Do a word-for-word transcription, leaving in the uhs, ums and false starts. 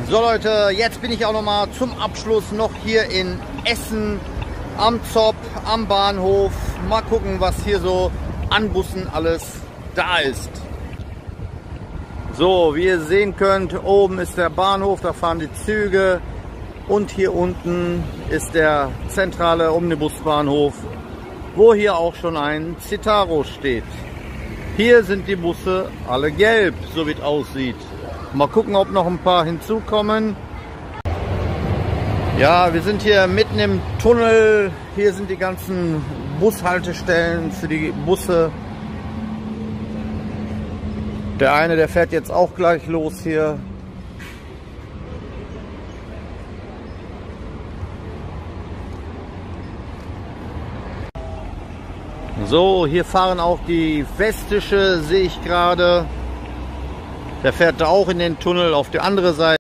So Leute, jetzt bin ich auch noch mal zum Abschluss noch hier in Essen am Zopp, am Bahnhof. Mal gucken, was hier so an Bussen alles da ist. So, wie ihr sehen könnt, oben ist der Bahnhof, da fahren die Züge. Und hier unten ist der zentrale Omnibusbahnhof, wo hier auch schon ein Citaro steht. Hier sind die Busse alle gelb, so wie es aussieht. Mal gucken, ob noch ein paar hinzukommen. Ja, wir sind hier mitten im Tunnel. Hier sind die ganzen Bushaltestellen für die Busse. Der eine, der fährt jetzt auch gleich los hier. So, hier fahren auch die Westische, sehe ich gerade. Der fährt da auch in den Tunnel auf die andere Seite.